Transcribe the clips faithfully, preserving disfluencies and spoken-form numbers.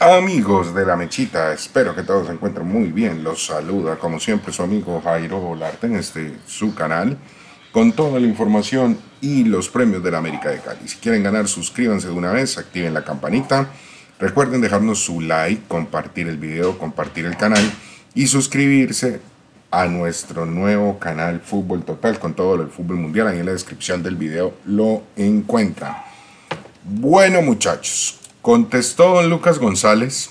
Amigos de la Mechita, espero que todos se encuentren muy bien. Los saluda como siempre su amigo Jairo Olarte en este su canal con toda la información y los premios de la América de Cali. Si quieren ganar, suscríbanse de una vez, activen la campanita, recuerden dejarnos su like, compartir el video, compartir el canal y suscribirse a nuestro nuevo canal Fútbol Total con todo el fútbol mundial. Ahí en la descripción del video lo encuentran. Bueno, muchachos, contestó don Lucas González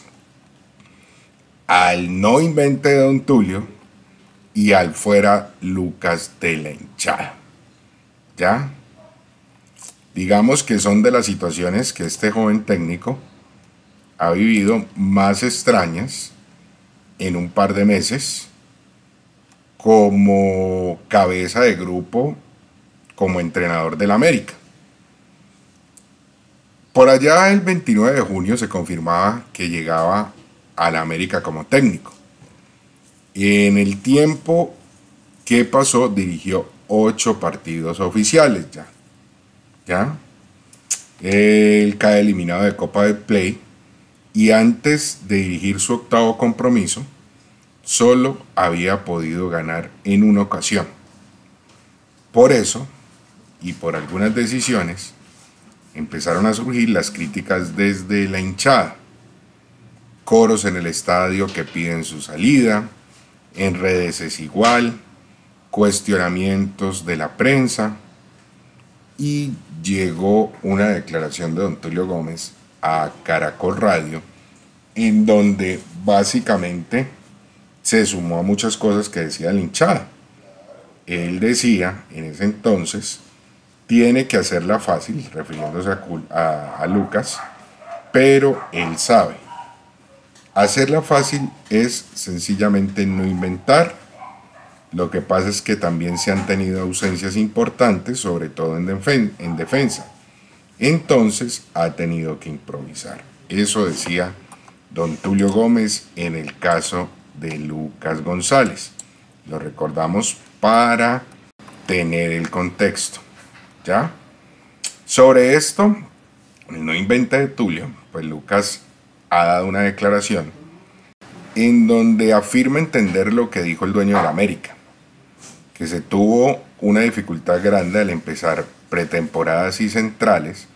al no invente de don Tulio y al fuera Lucas de la hinchada. ¿Ya? Digamos que son de las situaciones que este joven técnico ha vivido más extrañas en un par de meses como cabeza de grupo, como entrenador del América. Por allá el veintinueve de junio se confirmaba que llegaba a la América como técnico. En el tiempo que pasó dirigió ocho partidos oficiales ya. ¿Ya? Él cae eliminado de Copa de Play y antes de dirigir su octavo compromiso solo había podido ganar en una ocasión. Por eso y por algunas decisiones empezaron a surgir las críticas desde la hinchada, coros en el estadio que piden su salida, en redes es igual, cuestionamientos de la prensa, y llegó una declaración de don Tulio Gómez a Caracol Radio, en donde básicamente se sumó a muchas cosas que decía la hinchada. Él decía en ese entonces: tiene que hacerla fácil, refiriéndose a, a, a Lucas, pero él sabe. Hacerla fácil es sencillamente no inventar. Lo que pasa es que también se han tenido ausencias importantes, sobre todo en, defen en defensa. Entonces ha tenido que improvisar. Eso decía don Tulio Gómez en el caso de Lucas González. Lo recordamos para tener el contexto. ¿Ya? Sobre esto, el no inventa de Tulio, pues Lucas ha dado una declaración en donde afirma entender lo que dijo el dueño de la América, que se tuvo una dificultad grande al empezar pretemporadas y centrales,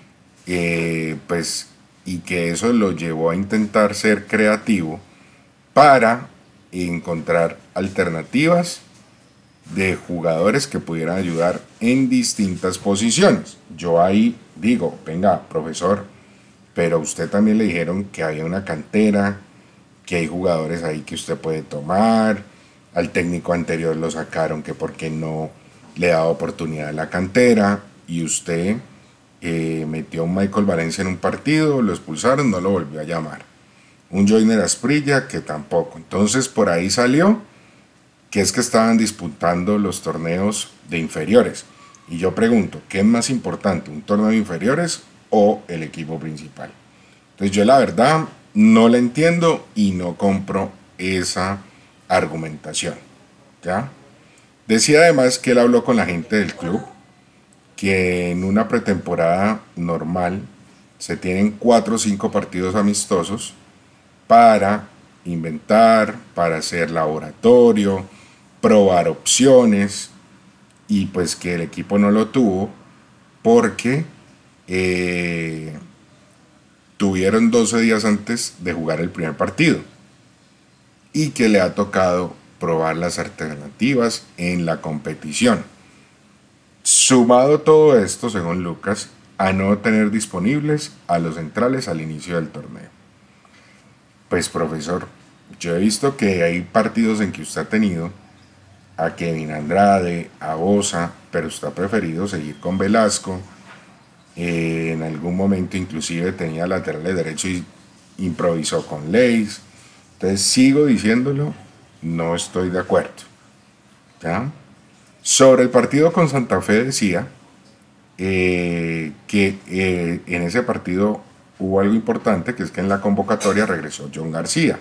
eh, pues, y que eso lo llevó a intentar ser creativo para encontrar alternativas de jugadores que pudieran ayudar en distintas posiciones. Yo ahí digo, venga, profesor, pero a usted también le dijeron que había una cantera, que hay jugadores ahí que usted puede tomar, al técnico anterior lo sacaron que porque no le daba oportunidad a la cantera, y usted eh, metió a un Michael Valencia en un partido, lo expulsaron, no lo volvió a llamar. Un Joiner Asprilla que tampoco. Entonces por ahí salió que es que estaban disputando los torneos de inferiores. Y yo pregunto, ¿qué es más importante, un torneo de inferiores o el equipo principal? Entonces yo la verdad no la entiendo y no compro esa argumentación. ¿Ya? Decía además que él habló con la gente del club, que en una pretemporada normal se tienen cuatro o cinco partidos amistosos para inventar, para hacer laboratorio, probar opciones, y pues que el equipo no lo tuvo porque eh, tuvieron doce días antes de jugar el primer partido y que le ha tocado probar las alternativas en la competición. Sumado todo esto, según Lucas, a no tener disponibles a los centrales al inicio del torneo. Pues profesor, yo he visto que hay partidos en que usted ha tenido a Kevin Andrade, a Bosa, pero usted ha preferido seguir con Velasco. Eh, en algún momento inclusive tenía laterales derecho y improvisó con Leis. Entonces sigo diciéndolo, no estoy de acuerdo. ¿Ya? Sobre el partido con Santa Fe decía eh, que eh, en ese partido hubo algo importante, que es que en la convocatoria regresó John García,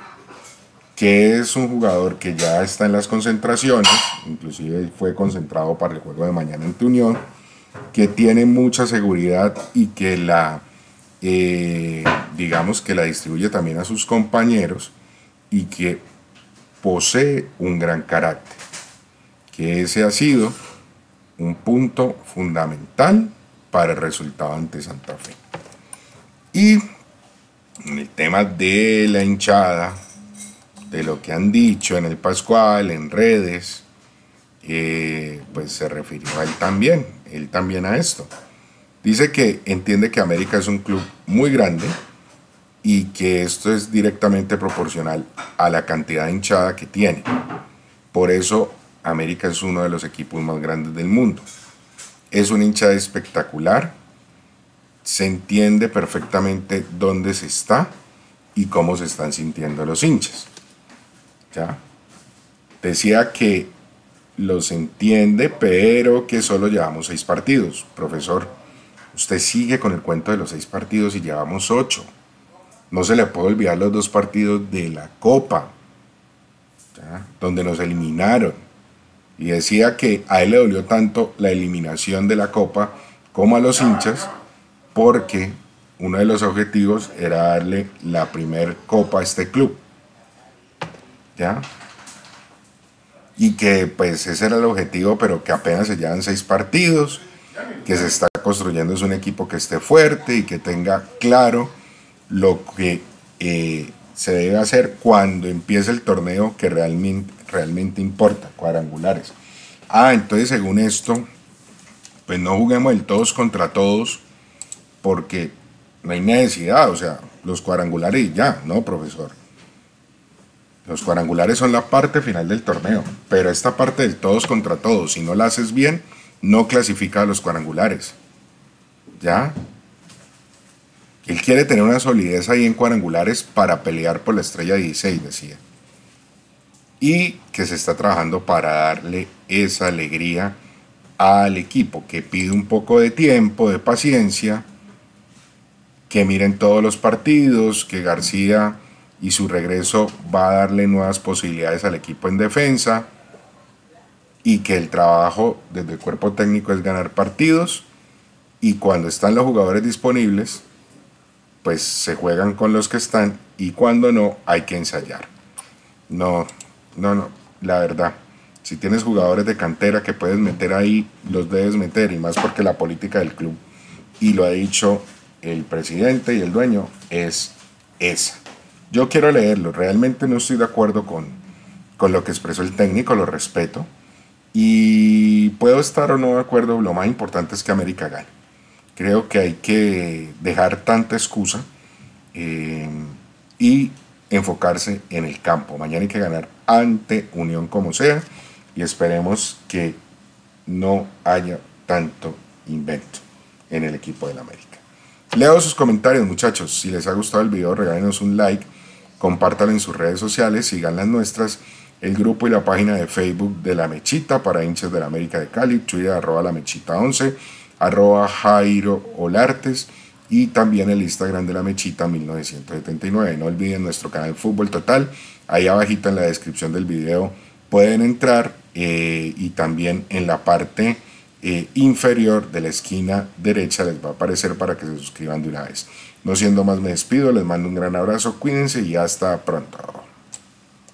que es un jugador que ya está en las concentraciones, inclusive fue concentrado para el juego de mañana ante Unión, que tiene mucha seguridad y que la eh, digamos que la distribuye también a sus compañeros y que posee un gran carácter, que ese ha sido un punto fundamental para el resultado ante Santa Fe. Y en el tema de la hinchada, de lo que han dicho en el Pascual, en redes, eh, pues se refirió a él también, él también a esto. Dice que entiende que América es un club muy grande y que esto es directamente proporcional a la cantidad de hinchada que tiene. Por eso América es uno de los equipos más grandes del mundo. Es una hinchada espectacular, se entiende perfectamente dónde se está y cómo se están sintiendo los hinchas. ¿Ya? Decía que los entiende, pero que solo llevamos seis partidos. Profesor, usted sigue con el cuento de los seis partidos y llevamos ocho. No se le puede olvidar los dos partidos de la Copa, ¿ya? Donde nos eliminaron. Y decía que a él le dolió tanto la eliminación de la Copa como a los hinchas, porque uno de los objetivos era darle la primer Copa a este club, ¿ya? Y que pues ese era el objetivo, pero que apenas se llevan seis partidos, que se está construyendo es un equipo que esté fuerte y que tenga claro lo que eh, se debe hacer cuando empiece el torneo que realmente, realmente importa, cuadrangulares. Ah, entonces según esto, pues no juguemos el todos contra todos, porque no hay necesidad, o sea, los cuadrangulares y ya, ¿no, profesor? Los cuadrangulares son la parte final del torneo, pero esta parte del todos contra todos, si no la haces bien, no clasifica a los cuadrangulares. ¿Ya? Él quiere tener una solidez ahí en cuadrangulares para pelear por la estrella dieciséis, decía. Y que se está trabajando para darle esa alegría al equipo, que pide un poco de tiempo, de paciencia, que miren todos los partidos, que García y su regreso va a darle nuevas posibilidades al equipo en defensa, y que el trabajo desde el cuerpo técnico es ganar partidos, y cuando están los jugadores disponibles, pues se juegan con los que están, y cuando no, hay que ensayar. No, no, no, la verdad, si tienes jugadores de cantera que puedes meter ahí, los debes meter, y más porque la política del club, y lo ha dicho el presidente y el dueño, es esa. Yo quiero leerlo, realmente no estoy de acuerdo con, con lo que expresó el técnico, lo respeto, y puedo estar o no de acuerdo, lo más importante es que América gane. Creo que hay que dejar tanta excusa eh, y enfocarse en el campo. Mañana hay que ganar ante Unión como sea, y esperemos que no haya tanto invento en el equipo del América. Leo sus comentarios, muchachos. Si les ha gustado el video, regálenos un like, compártanlo en sus redes sociales, sigan las nuestras, el grupo y la página de Facebook de La Mechita para hinchas de la América de Cali, Twitter arroba La Mechita once, arroba Jairo Olartes, y también el Instagram de La Mechita mil novecientos setenta y nueve. No olviden nuestro canal Fútbol Total, ahí abajito en la descripción del video pueden entrar, eh, y también en la parte eh, inferior de la esquina derecha les va a aparecer para que se suscriban de una vez. No siendo más, me despido, les mando un gran abrazo, cuídense y hasta pronto.